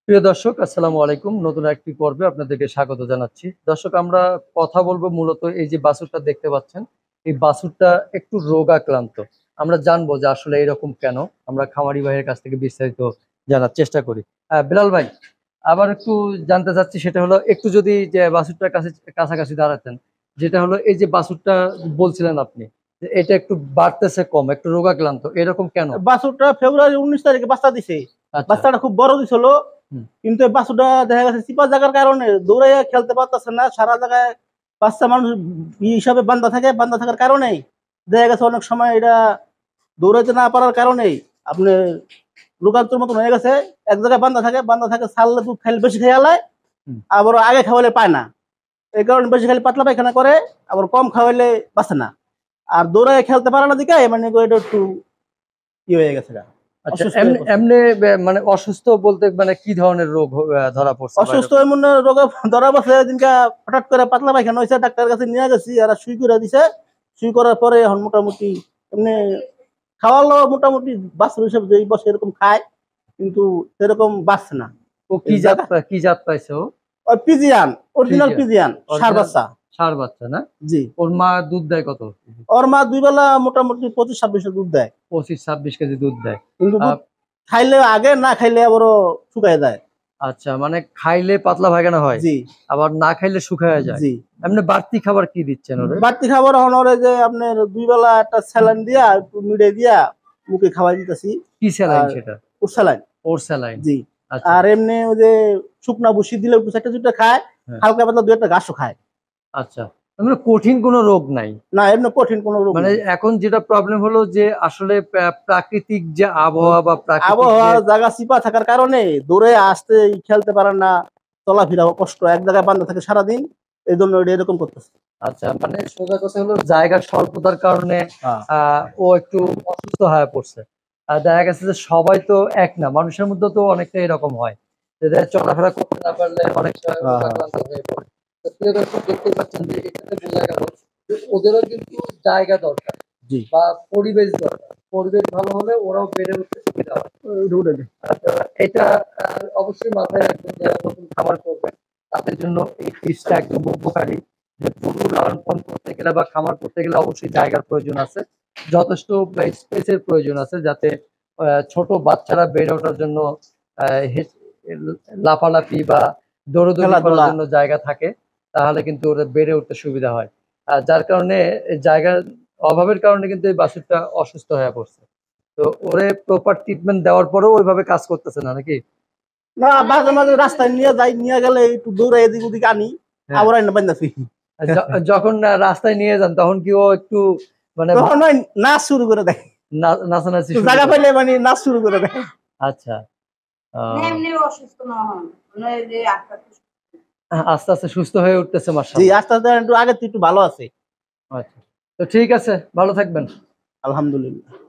প্রিয় দর্শক, আসসালামু আলাইকুম। নতুন একটি পর্বে আপনাদেরকে স্বাগত জানাচ্ছি। দর্শক, আমরা কথা বলবো মূলত এই যে বাছুরটা দেখতে পাচ্ছেন, এই বাছুরটা একটু রোগাক্রান্ত। আমরা জানবো যে আসলে এরকম কেন। আমরা খামারি ভাইয়ের কাছ থেকে বিস্তারিত জানার চেষ্টা করি। বিলাল ভাই, আবার একটু জানতে চাচ্ছি, সেটা হলো একটু যদি যে বাছুরটার কাছে কাছাকাছি দাঁড়াতেন। যেটা হলো এই যে বাছুরটা বলছিলেন আপনি যে এটা একটু বাড়তেছে কম, একটু রোগাক্রান্ত, এরকম কেন? বাছুরটা ফেব্রুয়ারি 19 তারিখে বাচ্চা দিছে। আচ্ছা। বাচ্চাটা খুব বড় দিছিল, কিন্তু এই বাছুরটা দেখা গেছে চিপা জায়গার কারণে দৌড়াইয়া খেলতে পারতেছে না। সারা জায়গায় বাচ্চা মানুষ হিসাবে বান্ধা থাকার কারণে দেখা গেছে অনেক সময় এটা দৌড়াইতে না পারার কারণেই আপনি লোকান্তর মতন হয়ে গেছে। এক জায়গায় বান্ধা থাকে ছাড়লে দুধ খাইলে বেশি খেয়ে আলায়, আবার আগে খাওয়াইলে পায় না। এই কারণে বেশি খালি পাতলা পায়খানা করে, আবার কম খাওয়াইলে বাঁচে না। আর দৌড়ায় খেলতে পারে না দিকে মানে এটা একটু ই হয়ে গেছে। আচ্ছা, এমনি মানে অসুস্থ বলতে মানে কি ধরনের রোগ ধরা পড়ছে? অসুস্থ এমন রোগে ধরা পড়ছে, দিনকা হঠাৎ করে পাতলা পায়খানা হয়েছে, ডাক্তারের কাছে নিয়ে গেছি, আর সুই করে দিছে। সুই করার পরে এখন মোটামুটি এমনি খাওয়ালো, মোটামুটি বাচ্চা হিসেবে যে বসে এরকম খায়, কিন্তু সেরকম বাঁচছে না। ও কি জাত পাইছে ও? ওই পিজিয়ান, অরিজিনাল পিজিয়ান ষাঁড় বাচ্চা। ষাঁড় বাচ্চা না? জি। ওর মা দুধ দেয় কত? ওর মা দুই বেলা মোটামুটি 25-26 দুধ দেয়। 25-26 কেজি দুধ দেয়। কিন্তু খাইলে আগে, না খাইলে আবারও শুকায় যায়। আচ্ছা, মানে খাইলে পাতলা পায়খানা হয়, জি, আবার না খাইলে শুকায় যায়। জি। এমনি বাড়তি খাবার কি দিচ্ছেন ওরে? বাড়তি খাবার হনরে যে আপনার দুই বেলা একটা স্যালাইন দিয়া একটু মিডে দিয়া মুখে খাওয়াই দিতেছি। কি স্যালাইন সেটা? ওর স্যালাইন। ওর স্যালাইন। জি। আচ্ছা। আর এমনি ওই যে শুকনা ভুসি দিলে একটু একটা দুটো খায়, হালকা পাতলা দুই একটা ঘাসও খায়। আচ্ছা, মানে কঠিন কোনো রোগ নাই? না, এমনি কঠিন কোনো রোগ মানে এখন যেটা প্রবলেম হলো যে আসলে প্রাকৃতিক যে আবহাওয়া বা আবহাওয়া জায়গা চিপা থাকার কারণে দৌড়ে আসতে খেলতে পারে না, চলাফেরা কষ্ট, এক জায়গায় বান্ধা থাকে সারাদিন, এই জন্য এরকম করতেছে। আচ্ছা, মানে সোজা কথা হলো জায়গার স্বল্পতার কারণে ও একটু অসুস্থ হয়ে পড়ছে। আর দেখা গেছে যে সবাই তো এক না, মানুষের মধ্যে তো অনেকটা এরকম হয় যে চলাফেরা করতে না পারলে অনেক সময় ক্লান্ত হয়ে পড়ে। তো প্রিয় দর্শক, দেখতে পাচ্ছেন যে এখানে বোঝা গেল যে ওদেরও কিন্তু জায়গা দরকার বা পরিবেশ দরকার। পরিবেশ ভালো হলে ওরাও বেড়ে উঠতে সুবিধা হয়। এটা অবশ্যই মাথায় রাখবেন যারা নতুন খাবার করবেন, তাদের জন্য এই ফিশটা একদম উপকারী। যে গরু লালন পালন করতে গেলে বা খামার করতে গেলে অবশ্যই জায়গার প্রয়োজন আছে, যথেষ্ট স্পেসের প্রয়োজন আছে, যাতে ছোট বাচ্চারা বেড়ে ওঠার জন্য লাফালাফি বা দৌড়দৌড়ি করার জন্য জায়গা থাকে, তাহলে কিন্তু ওরা বেড়ে উঠতে সুবিধা হয়। যার কারণে জায়গার অভাবের কারণে কিন্তু এই বাছুরটা অসুস্থ হয়ে পড়ছে। তো ওরে প্রপার ট্রিটমেন্ট দেওয়ার পরেও ওইভাবে কাজ করতেছে না নাকি? না, মাঝে মাঝে রাস্তায় নিয়ে গেলে একটু দৌড়ে এদিক ওদিক আনি, আবার আইনা বান্ধাছি। যখন রাস্তায় নিয়ে যান তখন কি ও একটু মানে নাচ শুরু করে দেয়, নাচানাচি জায়গা পাইলে মানে নাচ শুরু করে দেয়। আচ্ছা, আস্তে আস্তে সুস্থ হয়ে উঠতেছে মাশাআল্লাহ। জি, আস্তে আস্তে একটু আগে একটু ভালো আছে। আচ্ছা, তো ঠিক আছে, ভালো থাকবেন। আলহামদুলিল্লাহ।